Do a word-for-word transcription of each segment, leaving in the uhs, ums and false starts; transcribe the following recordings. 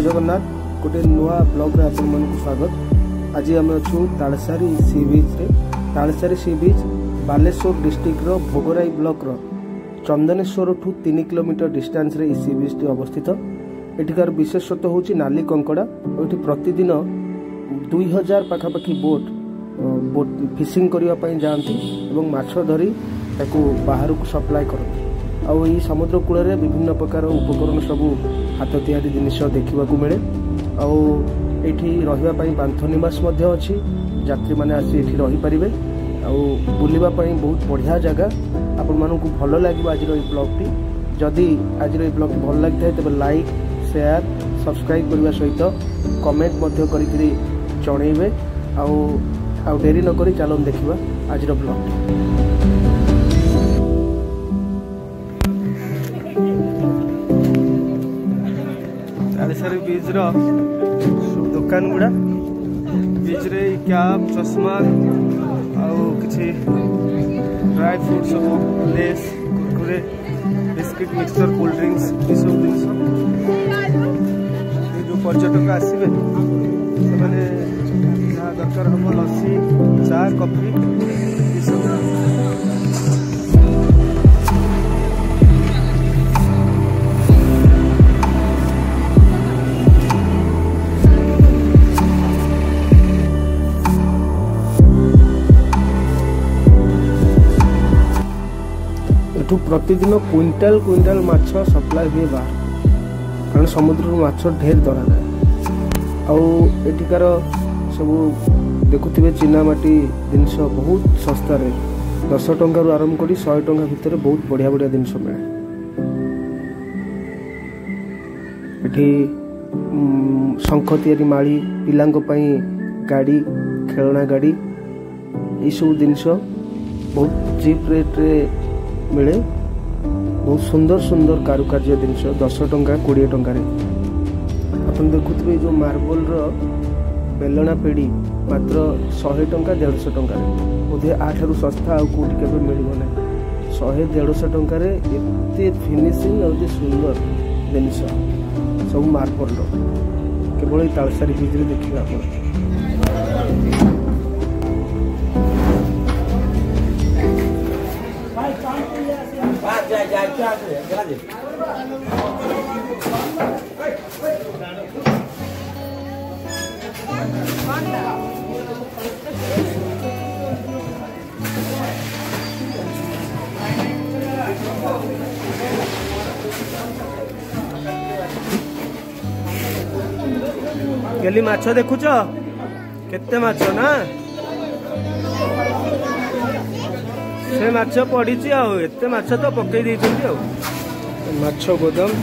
जय जगन्नाथ गोटे नुआ ब्लॉग रे आपण मन स्वागत। आज आम अच्छु तालसारी सी बीच रे। Talsari sea beach Baleswar district रो भोगराई ब्लॉक रो चंदनेश्वर ठू तीन किलोमीटर डिस्टेंस रे सी बीच टी अवस्थित। एठिकार विशेषत्व होची नाली कंकड़ा। एठी प्रतिदिन दुई हजार पाखापाखी बोट बोट फिशिंग करने पई जाती और माछ धरी ताकू बाहर को सप्लाय करती। आउ ई समुद्र कूल रे विभिन्न प्रकार उपकरण सब हाथ तैयारी जिनिस देखा मिले। आउ एठी रहिबा पई बांध निवास मध्य अछि। यात्री माने आसी एठी रही परिबे। आउ बुलिबा पई बहुत बढ़िया जगह। आपण मानकु भलो लागिबो आज रो ई ब्लॉग टी। जदि आज रो ई ब्लॉग भल लागिथाय तबे लाइक शेयर सब्सक्राइब करबा सहित कमेंट मध्य करिकरी जणैबे। आउ आउ डेरी न करी चलो देखिबा आज रो ब्लॉग टी। तालसारी बीच रो दुकान गुड़ा बीच रे कैप चश्मा आउ किछि ड्राई फ्रूट सब Lay's Kurkure biscuit mixture cold drinks ये सब जिनिस जो पर्यटक आसबे से जहाँ दरकार हम लस्सी चा कॉफी ये सब। प्रतिदिन क्विंटाल क्विंटाल माछ सप्लाय हुए बाहर कारण समुद्र माछ ढेर धरा जाए। आउ एठिकार सब देखुथिबे चीनामाटी जिनस बहुत सस्ता रे दस टंका रु आरंभ करी सौ टंका भितर बहुत बढ़िया बढ़िया जिनस मिले। एठी शंख तैयारी माली पिलांक पई गाड़ी खेलना गाड़ी ये सब जिनस बहुत चीप रेट रे मिले। बहुत सुंदर सुंदर कारुकार्य जिनस दस टंका कोड़े टंका अपन देखुए जो मार्बल रो बेलना पेड़ी मात्र शहे टंका डेढ़ सौ टंका बोधे आठारू सस्ता आउ कौटी के मिल ना। शहे डेढ़ सौ टंका एत फिनिशिंग और सुंदर जिनस सब मार्बल रो केवल तालसारी बीच रे देखिए आप। गली माछ देखुच केते माछ ना से माछ पड़ी एते माछ तो पकई देइछन्ती आ माछ गोदाम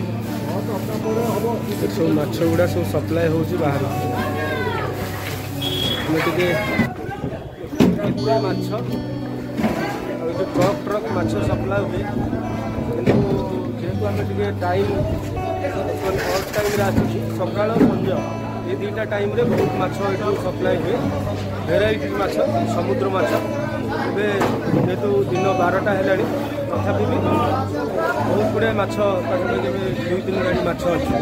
सब माछ गुड़ा सब सप्लाय होउची बाहर टिके पूरा माछ ट्रक ट्रक माछ सप्लाय हुए जेहेतु आम टे टाइम ऑल टाइम सकाल संजा ये दुईटा टाइम रे बहुत माछ सप्लाय हुए भेराइटी माछ समुद्र माछ। जेहेतु दिन बारटा है तथापि भी बहुत गुड़े माछ पाखापाखि दुई तीन गाड़ी माछ अच्छे।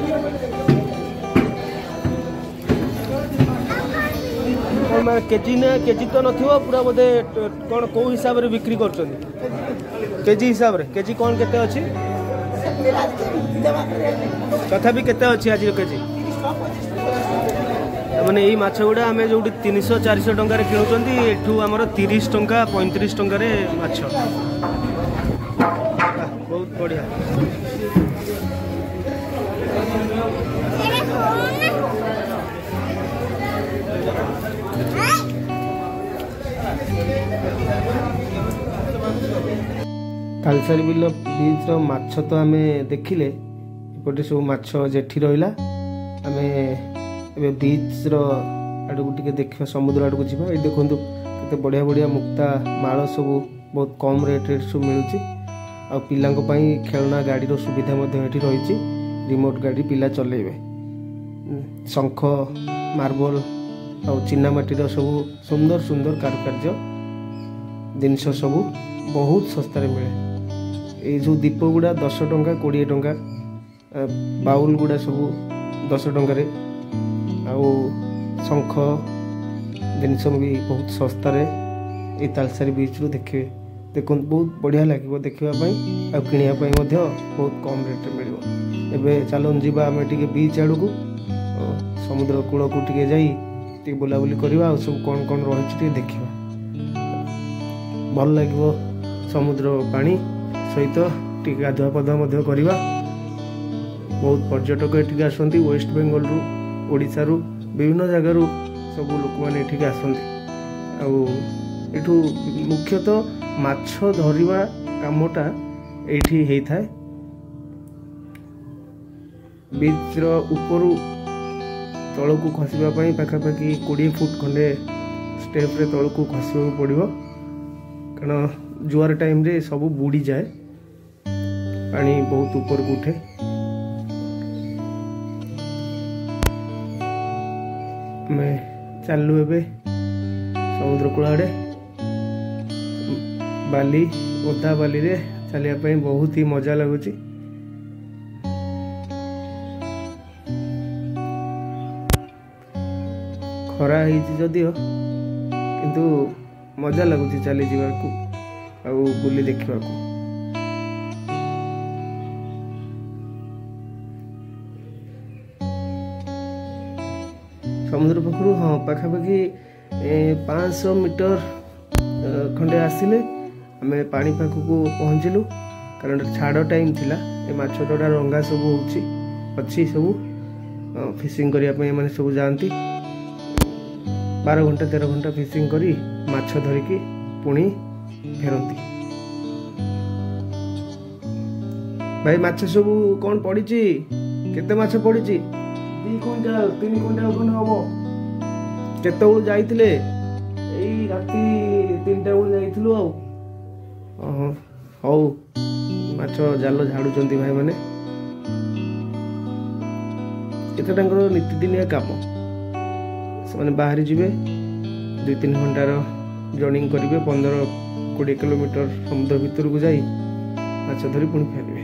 केजी ना केजी तो नथिबो पूरा बोधे कौन कौ हिसाब रे बिक्री कर केजी हिसाब रे केजी कौन केते अछि तथापि केते अछि आज केजी मैंने यही माछ गुड़ा आम जो तीन सौ चार सौ टकर किणुंट एठू आमर तीस टंका पैंतीस टंकार माछ बहुत बढ़िया। तालसारी बिल बीच रो माछ तो आम देखिले एपटे सब माछ जेठी रहिला। आमे एबे बीच रो आडू टिके देखिबा समुद्र आडू जीवा। ए देखंतु केते बढ़िया बढ़िया मुक्ता माळ सब बहुत कम रेट रे सब मिलुची। आ पिलांक पई खेलना गाड़ी रो सुविधा मध्ये एठी रहिची। रिमोट गाड़ी पिला चलेबे। शंख मार्बल आ चीनामाटी रो सब सुंदर सुंदर कारुकार्य जिनस सब बहुत सस्ता रे मिले। ये जो दीप गुड़ा दस टंका कोड़े टंका बाउल गुड़ा सब दस टंकार आउ शंख जिनस भी बहुत सस्तार ये तालसारी बीच रू देखिए देखो बहुत बढ़िया लगे देखापी आ किणापी बहुत कम रेट मिल एवं चलन जावा आम टे बीच आड़ को समुद्र कूल को टे जा बुलाबुली करवा सब कौन कौन रही देखा भल लगे समुद्र पानी सहित टे गाधुआ पधुआ करवा बहुत पर्यटक ये आसती वेस्ट बेंगल रु ओडिशा रु विभिन्न जगार सब लोक मैंने ये आसती आठू मुख्यतः माछ धरिबा कामटा एठी होता है बीच ऊपर तल को खसवाई पाखापाखि कोड़े फुट खंडे स्टेप रे तल को खसवा पड़ो कारण जुआर टाइम रे सब बुड़ी जाए पानी बहुत ऊपर को उठे मैं चलू ए समुद्र कूल आड़े बाली ओदा बाली रे चलिया बहुत ही मजा लगुच खरा जदियो किंतु मजा लगुच चली जावाकू आउ बुली देखा समुद्र पखरू हाँ पाखापाखि पाँच सौ मीटर खंडे आसिले आम पानी पाख को पहुँचलु कारण छाड़ टाइम थिला ए माछ डरा रंगा सब अच्छी सब फिशिंग करने मैंने सब जाती बारह घंटा तेरह घंटा फिशिंग करी माछ धरिकी पुणी फेरती भाई माछ सब कौन पड़ी केते माछ पड़ी दी क्विंटाल तीन क्विंटाल खंड हम केत जाइए यही राति तीन टा बेलू जाइलु हौ माछ जाल झाड़ुंट भाई मैंने एत नीतिदिनिया काम से बाहरी जीवे दुई तीन घंटार जर्निंग करेंगे पंद्रह कोड़े किलोमीटर समुद्र भितर को जाई माछ धरी पुणी फेरवे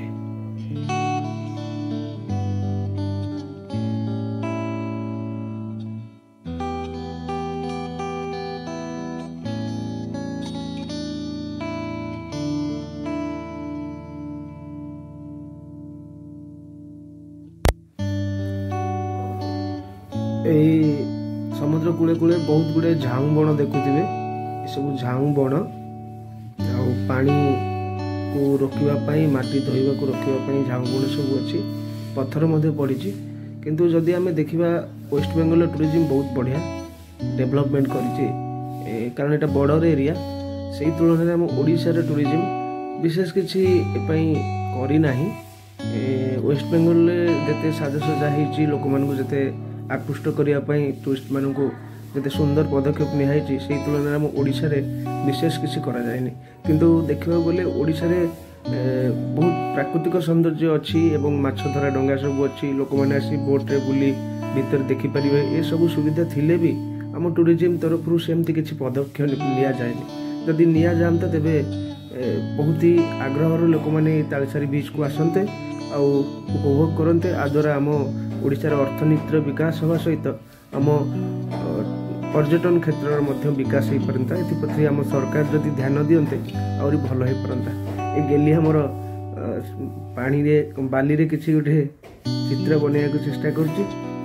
यही समुद्र कूले कूले बहुत गुड़े झाऊ बण देखुवे सब झाऊ बण आ पानी को रोकवाई माटी धोवा को रोकवाई झाऊ बण सब अच्छी पत्थर मध्य पड़ी किंतु जदि आम देखा वेस्ट बेंगल टूरिज्म बहुत बढ़िया डेवलपमेंट कर कारण यहाँ बॉर्डर एरिया से तुलन में आम ओडिशार टूरिज्म विशेष किसी करना वेस्ट बेंगल जिते साजसजा हो लोक मान जिते आकृष्ट करने टूरिस्ट मानक जिते सुंदर पदक्षेप निहाई से तुलन में आम ओडिशा रे विशेष किसी करा जाएनि किंतु देखा गले ओडिशा रे बहुत प्राकृतिक सौंदर्य अच्छी एवं माछ धरा डंगा सब अच्छी लोक मैंने आसी बोट रे बुली भीतर देखिपारे ये सब सुविधा थिले भी आम टूरिज्म तरफ सेमती किसी पदक्षेप निया जाएनि जदि निया जाता तेबे बहुत ही आग्रह लोक मैंने तालसारी बीच को आसते आ उपभोग करते आ द्वारा आम ओडिशार अर्थनीतिर विकास होगा सहित आम पर्यटन क्षेत्र में विकास हो पारता एप्रति आम सरकार जदि ध्यान दियंते आहरी भल हो पारता ये गेली हमर पानी रे बाली रे किसी गोटे चित्र बनैया को चेष्टा करुच्ची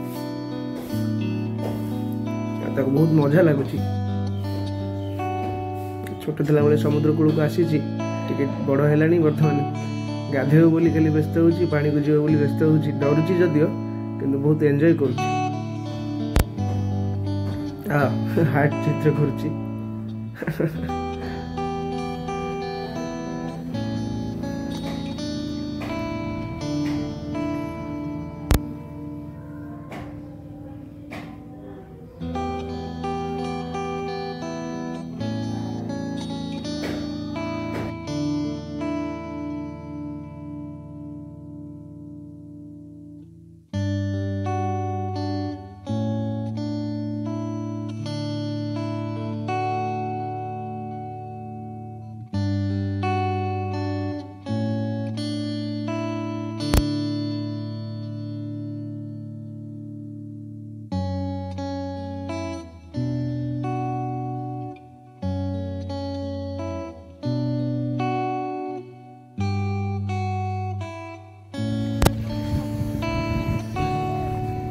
बहुत मजा लगुच छोट थिला बेले समुद्र कूल को आसी बड़ है बर्तमान गाधेब बोली खाली व्यस्त हो पानी को जीव बोली व्यस्त हो डरुची जदियो किंतु बहुत एंजॉय करुच्ची हार्ट चित्र करुच्ची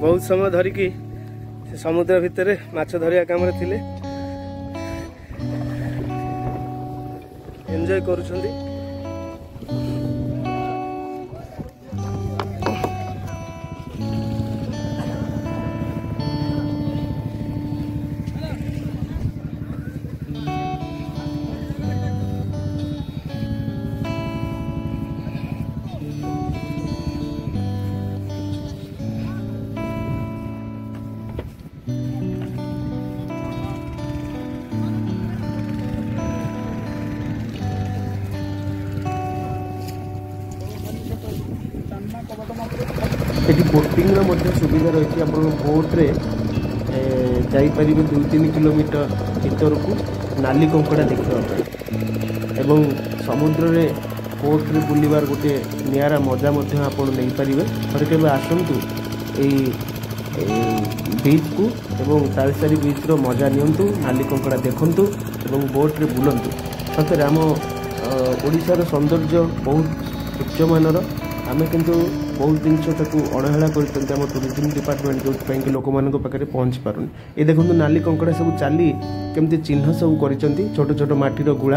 बहुत समय धरिकी से समुद्र भितर माछ धरिया काम थिले एंजॉय करुछंदी। एटी बोटिंग सुविधा रही आप बोट्रे जापर दुई तीन किलोमीटर भीतर को नाली कंकड़ा देखा एवं समुद्र रे बोट्रे बुलवार गोटे निरा मजा आप नहीं पारे। थे के आसतु बीच को एवं तालसारी बीच रो मजा नियंतु नाली कंकड़ा देखंतु एवं बोट्रे बुलंतु। सतरे आम ओडिशार सौंदर्य बहुत उच्चमानर आमे किंतु बहुत जिनस अणहेला कर टूरिज्म डिपार्टमेंट जो लोक मान पाखे पहुँच पारुन। ये देखो नाली कंकड़ा सब चाली केमती चिन्ह सब कर छोट छोट माटीर गुड़ा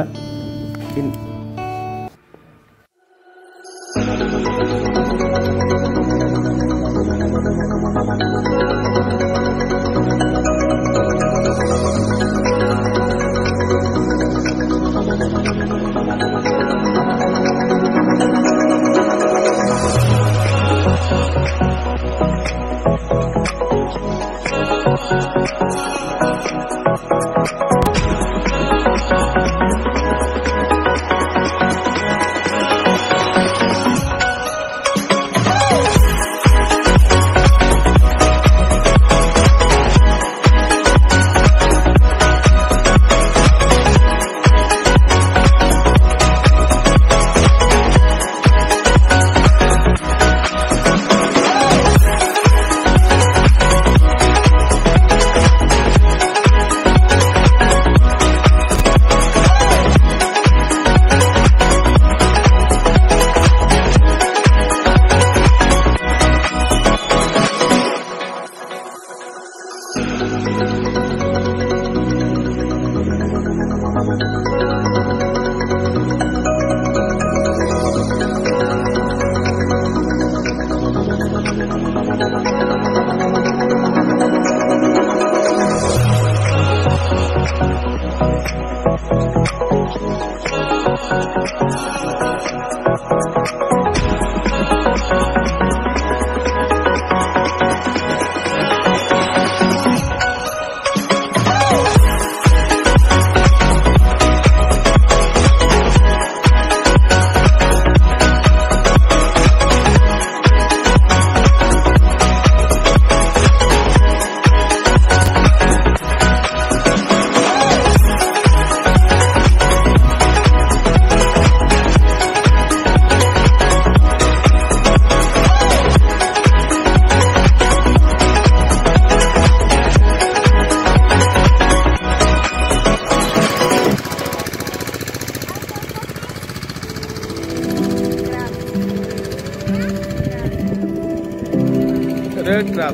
रेड क्रैब।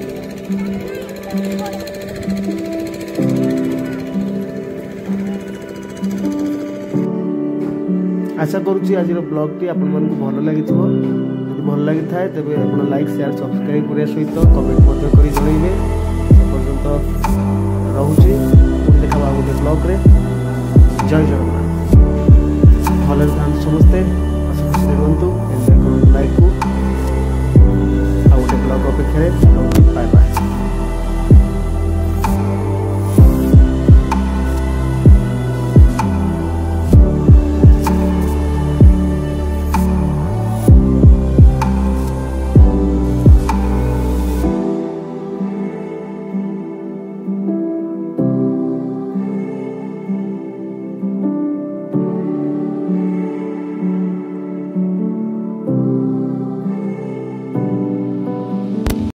आशा करुँची आज ब्लॉग टी आपण मानक भल लगी जब भल लगी था तेज आप लाइक शेयर सब्सक्राइब करने सहित कमेंट कर जनइबे। पर्यंत रोचे देखा गोटे ब्लॉग रे। जय जगन्नाथ। भले था समस्ते हस खुशी रुहतु एंजॉय कर लाइफ को आ गोटे ब्लॉग अपेक्षा।